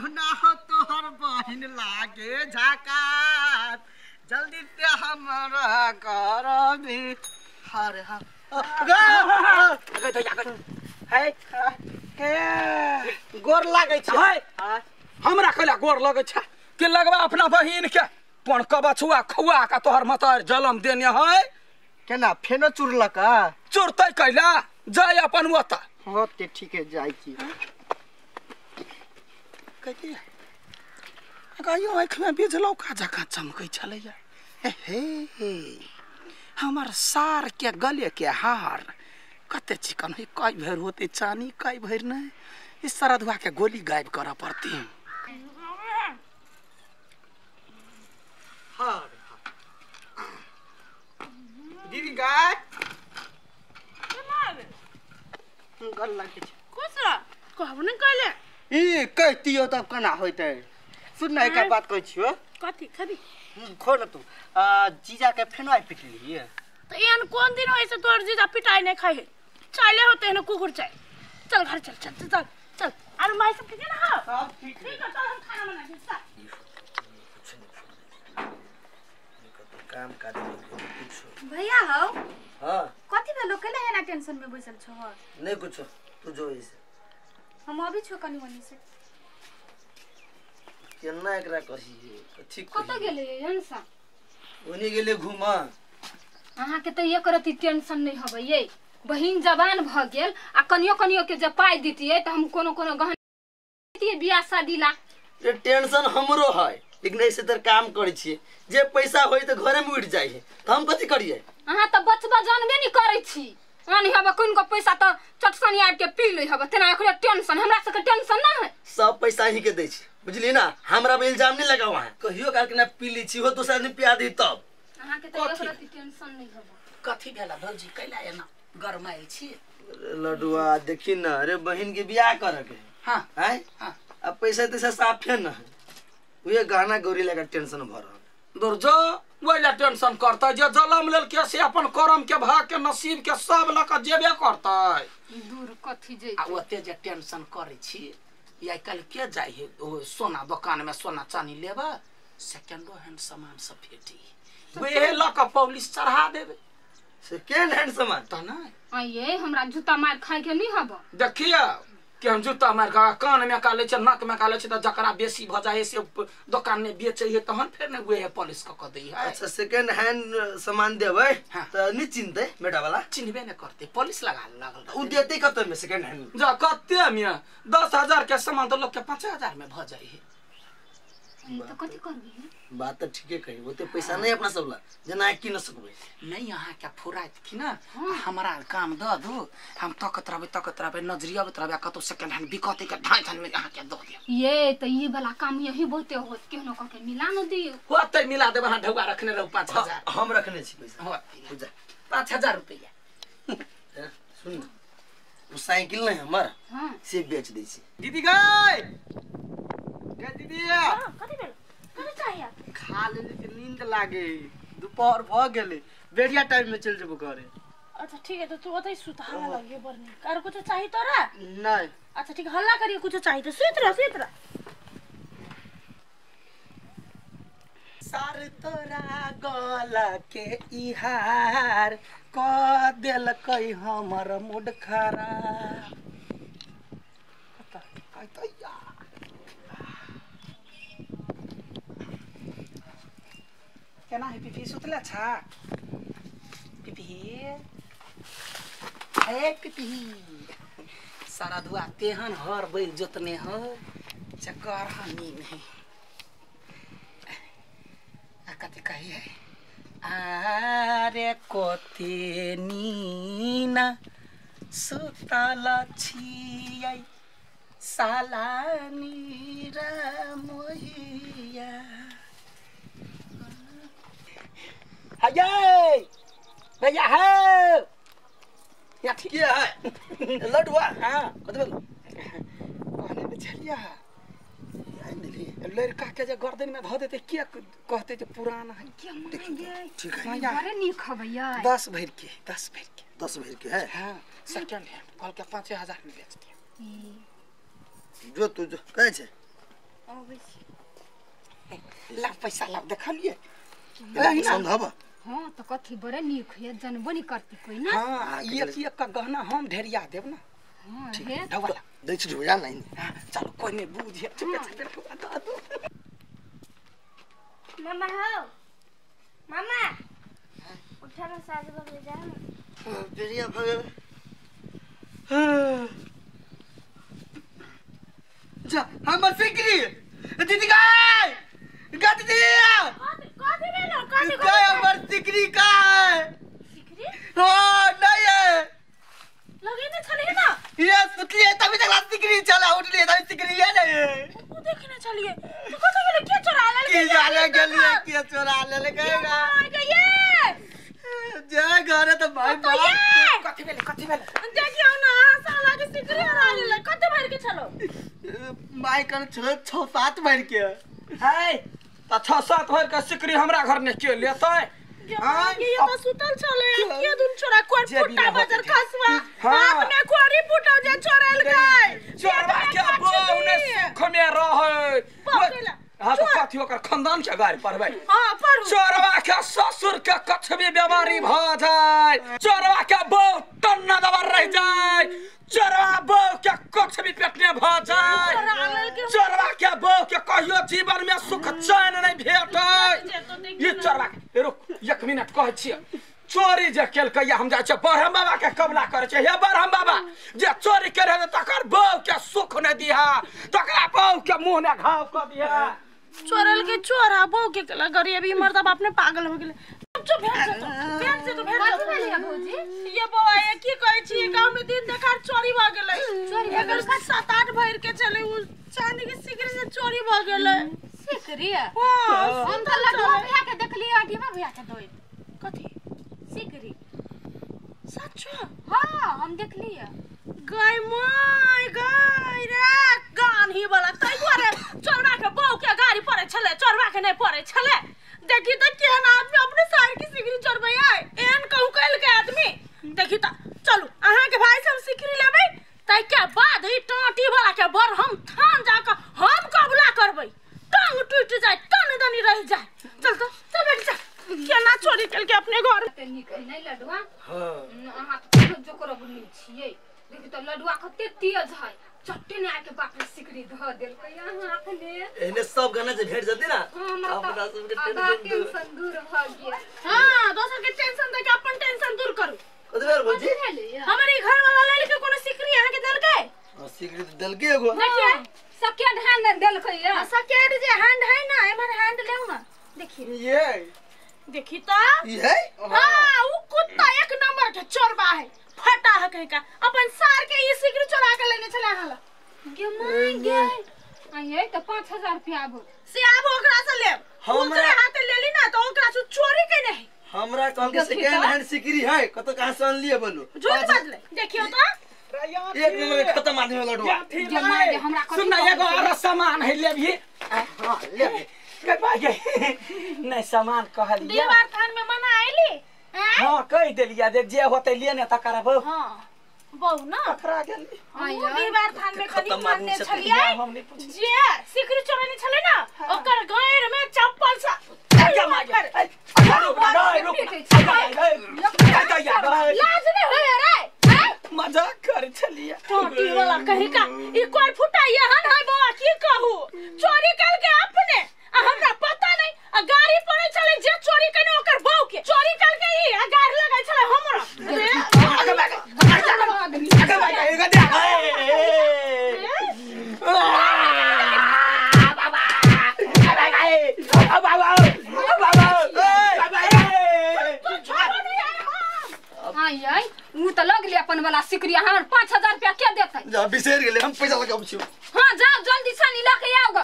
ना हो तोहर बहिन लागे झकास जल्दी से हमरा करबी हर हा है के गोर लागे छै है हमरा कला गोर लगे छ के लगबा अपना बहिन के पण कबछुआ खुआ का तोहर मतर जलम देने है केना फेनो चुरलक चुरतै कैला जाय अपन ओता होते ठीक है जाय छी कथि गायो आँख में बिजलौ का जका चमकै छलैया हे हमर सार के गले के हार कते चिकन है कई भर होते चानी कई भर नहीं इस सरधुआ के गोली गायब करा पड़ती हां दीदी गाय गल लागे छै कोसरा कहब न कहले ई कहतियो तब केना होइते सुन ना एक बात कहै छियो कथि खबी खो न तू जीजा के फेनो आई पिटली तो एहन कोन दिन होइसे तोर जीजा पिटाई नहीं खाए चाले होते हैं कुकुर चाय चल घर चल चल चल चल और माई सब ठीक है ना सब ठीक है चल हम खाना बना के चल काम काज कुछ भैया हो हां कथि भेलो केले है ना टेंशन में बैसल छ नहीं कुछ तू जो इसे हम अभी छ कनी वनी से केना एकरा कही ठीक कत गेले हंसा ओनी गेले घुमा अहाँ के त ये करती टेंशन नहीं होबे ये बहिन जवान भ गेल आ कनियो के जे पाई दितिए त हम कोनो गहन दितिए बियाह शादी ला ये टेंशन हमरो है लेकिन ऐसे तर काम करै छिए जे पैसा होई त घरे में उठ जाई है त हम कथि करिए अहाँ त बचबा जानबे नहीं करै छी आनी हबे कोन को पैसा त चटसनी आब के पी लै हबे तेना एकरे टेंशन हमरा से के टेंशन ना है सब पैसा ही के दै छी बुझली ना हमरा पे इल्जाम नहीं लगाओ है कहियो काल के ना पी ली छी हो दूसरा दिन पिया दी तब अहाँ के त एकरे टेंशन नहीं होबे कथि भेला भौजी कैला एना गरमाइल छी लडुआ देखी ना अरे बहन के बियाह करे के हां हैं हां अब पैसा तैसा साफे ना है उहे गहना गौरी लगा टेंशन भर दूर जो वैला टेंशन करता जे जलम लेल के से अपन करम के भाग के नसीब के सब लक जेबे करता दूर कथि जे आ ओते जे टेंशन करे छी या कल के जाई है सोना दुकान में सोना चांदी लेबा सेकंडो हैंड सामान सब फेटी वे लक पुलिस चढ़ा देबे सेकंड हैंड सामान त ना आइए हमरा जूता मार खाए के नहीं हबो देखिए कि हम जूता मार का कान में काले छ नाक में काले छ त जकरा बेसी भ जाए से दुकान में बेचे है तहन फिर ने वे पुलिस क दई है अच्छा सेकंड हैंड सामान देबै त निश्चिंत है बेटा वाला चिन्हबे न करते पुलिस लगा लागल उ देते कत में सेकंड हैंड जा कते में 10,000 के सामान तो लोग के 5,000 में भ जाए है तो कथि करबी बात तो ठीके कही ओते पैसा नहीं अपना सबला जना की न सकबै नहीं यहाँ क्या फुरात की ना हमारा काम द दो हम तकत रहबे नजरिया रहबे कतो सेकंड हैंड बिकते के ढाई थान में यहाँ के दो दिया ये तो ये वाला काम यही बहुते होत केहनो क के मिला न दियो होते मिला देबे हां ढौगा रखने रहो 5,000 हम रखने छी पैसा हो जा 5,000 रुपया सुन वो साइकिल नहीं हमार हां से बेच दै छी दीदी गई के दीदी कथि भेल कथि चाहिए खा ले के नींद लागे दोपहर भ गेले बेरिया टाइम में चल जेबो घरे अच्छा ठीक है तो तू ओतै सुत हल्ला लगे बरनी कार कुछ चाहिए तोरा नहीं अच्छा ठीक हल्ला करिए कुछ चाहिए तो सुत रह सार तोरा गला के इहार क देल कई हमर मूड खराब कता कतैया केना है पिपी सुतला छा पिपी है पिपी सारा दुआ तेहन हर बैल जोतने हो चक्कर हानि नहीं कथि कही है आरे कोते नीना सुतल छियै साला नीरा मोहिया हाय भैया है या ठीक है लडुआ हां कत भेल कहने में चलिया लड़का के जे गर्दन में ध देते क्या कहते जे पुराना है क्या मांगे ठीक है बड़े नी खबैया 10 भर के 10 भर के है हां सेकंड हैंड कल के 5,000 में बेच दिया जो तू जो कहे छे ला पैसा ला देखलिए समझाबा हां तो कथी बड़े नीक है जनबो नहीं करती कोई ना। हां एक का गहना हम ढेरिया देब ना। हां ठीक है ढवाला दै छी ढोया नहीं चलो कोई नहीं बूझे चुपे दा दो। मामा हो मामा उठा ना साज बगले जा ना बेरिया भगल जा हमर सिकरी दीदी का दीदी कथी भेलो कथी का हमर सिकरी का सिकरी हां नहीं है लगे ना छले ना ये सुतलिए तभी तक सिकरी चला उठलिए तभी सिकरी है नहीं वो देखने चलिए तो कथी भेलो क्या चोरा ले की जाने गलिए के चोरा ले कहेगा ये जे घरे तो भाई बाप कथी भेले देखियो ना साला के सिकरी हरा ले कते भर के चलो माई कर छो 6-7 भर के है त 6-7 भर के सिकरी हमरा घर ने के लेतै। ये तो सुतल चले के दुन छोरा कोर फुटा बाजार खसवा हाँ। हाथ में कोरी फुटा जे चोरल गए चोरवा के बहु ने सुख में रहै। पकड़ला हां तो कथी ओकर खानदान के गाड़ी पढ़बै। हां पढ़ू चोरवा के ससुर के कछबी बीमारी भ जाय, चोरवा के बहु टन्ना दबर रह जाय, चोरवा बहु के कछबी पेटने भ जाय, चोरवा के बहु के कहियो जीवन में सुख चैन नहीं भेटै। ये चोरवा रुक 1 मिनट कहै छी चोरी जे केलकै हम जाय छै बरहम बाबा के कबला करे छै। हे बरहम बाबा जे चोरी करे तकर बहु के सुख न दिहा, तकरा बहु के मुंह ने घाव क दिहा। चोरल के चोरा बो के कला गरीबी मर्द बाप ने पागल हो गेले। चुप भेट से तो भौजी ये बौआ ये की कहै छी गांव में दिन देखार चोरी भ गेलै। चोरी अगर 7-8 भर के चले उ चांदी के सिकरी से चोरी भ गेलै। सिकरी हां हम तो लडुआ भैया के देखलिए अठीमा भैया के दोई कथी सिकरी सच हां हम देखलिए गाय माय गाय रे गान ही वाला तै दुआरे चोरवा के बौ के गाड़ी पड़े छले चोरवा के नहीं पड़े छले। देखी तो केहन आदमी अपने सार की सिकरी चोरबै आय एहन कहू कैल के आदमी देखी त चलू अहाँ के भाई से हम सिकरी लेबै तै के बाद ई टाटी वाला के बर हम थान जाके हम कबला करबै टांग टूट जाए तन दनी रह जाए। चल तो चल बेटी चल केना चोरी कैल के अपने घर ते निक नहीं लडुआ। हां अहाँ तो जो करब नहीं छियै देखि त लडुआ कते तेज है चट्टे ने आके बाप रे सिकरी ध देलकै यहाँ अखने एने सब गाना जे भेट जते ना अपना सब के टेंशन दूर भ गेल। हां दोसर के टेंशन दे के अपन टेंशन दूर करू। कथि भेल भौजी हमारे घर वाला ले के कोनो सिकरी अहाँ के देलकै सिकरी तो दलके एगो देखिए सकेड हैंड देलकै या सकेड जे हैंड है ना एमर हैंड लेऊ ना देखिए ये देखी तो ये हां उ कुत्ता 1 नंबर के चोरबा है फटा है कहीं का अपन सार के ये सिकरी चोरा के लेने चले हला गे माय गे आये त 5000 रुपया आबो से आब ओकरा से ले हमरा हाथ ले ली ना तो ओकरा से चोरी के नहीं हमरा कहल के सेकंड हैंड सिकरी है कत कहां से आन लिए बोलो झूठ बात ले देखियो तो 1 नंबर में खत्म आदमी में लडुआ गे माय गे हमरा सुन ना एगो और सामान है लेबी। हां ले के बागे नहीं सामान कहलिए दीवार थान में मना आइली हां कह देलिया देख जे होते लेने त करबो। हां बहु ना पकड़ा गेल आयो दीवार थान में कदी खत्म मारने आदमी से छलिए हम नहीं पूछ जे सिकरी चोरनी छले ना ओकर गैर में चप्पल सा आजा मागे लाज नहीं होय रे मजाक कर छलिए टोटी वाला कहीं का ई कोई फुटा यहन है बाबा की कहू चोरी कर के अपने हमरा पता नहीं आ गाड़ी पड़े चले जे चोरी कने ओकर बहू के चोरी कर के ई आ गाड़ी लगाई चले हमरा आगे भागे एगो दे आये उ त लगले अपन वाला सिकरी हमर 5000 रुपया के देतै जा बिसेर गेले हम पैसा लगाउ छी। हां जाओ जल्दी सानी ला के आओ।